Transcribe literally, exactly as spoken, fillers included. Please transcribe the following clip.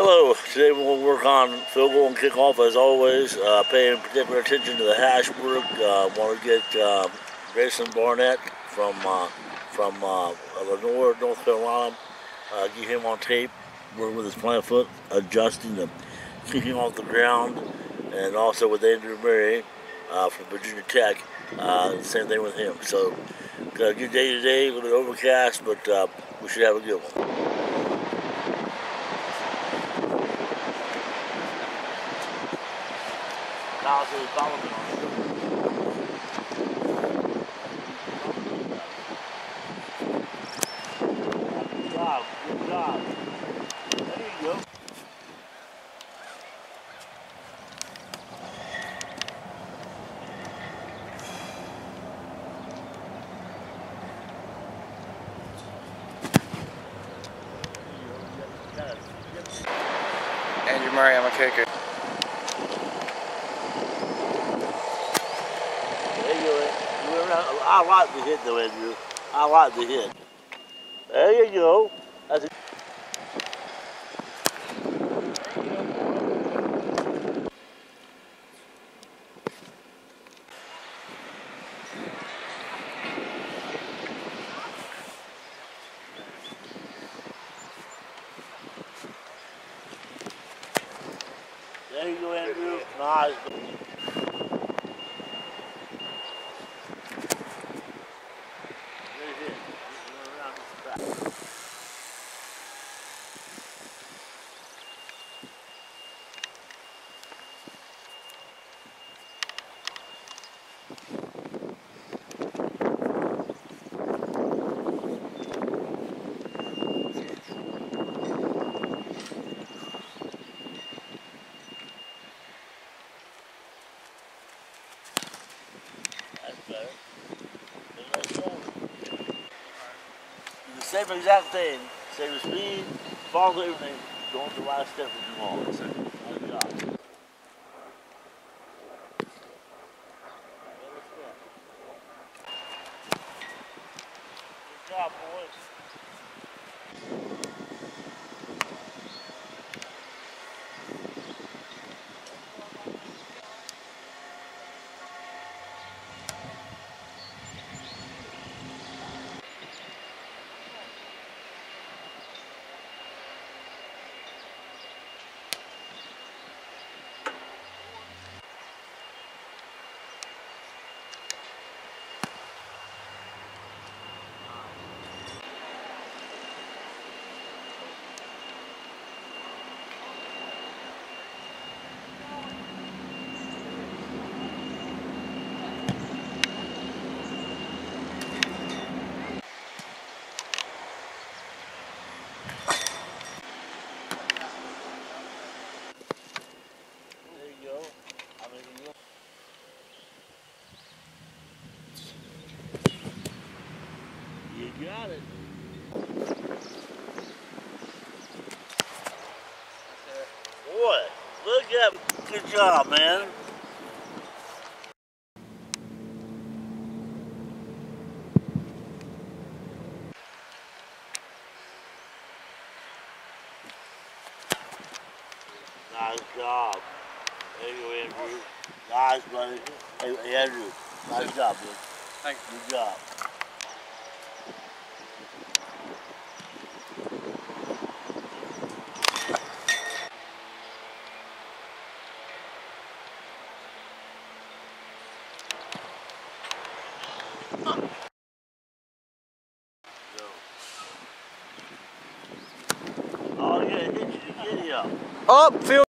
Hello, today we're going to work on field goal and kickoff as always, uh, paying particular attention to the hash work. Uh, want to get uh, Grayson Barnette from uh, from uh, Lenore, North Carolina, uh, get him on tape, working with his plant foot, adjusting the kicking off the ground, and also with Andrew Murray uh, from Virginia Tech, uh, same thing with him. So, got a good day today, a little bit overcast, but uh, we should have a good one. Now so follow me on Good job, good job. There you go. Andrew Murray, I'm a kicker. I like the hit though, Andrew. I like the hit. There you go. That's a There you go, Andrew. Nice. Same exact thing, same speed, follow everything, going to the last step that you want. Nice job. Good job, boys. You got it. Boy, look at good job, man. Nice job. There you go, Andrew. Nice, buddy. Hey, hey Andrew. Nice job, dude. Thanks. Good job. Oh, yeah, hit you, get you up. Up, field.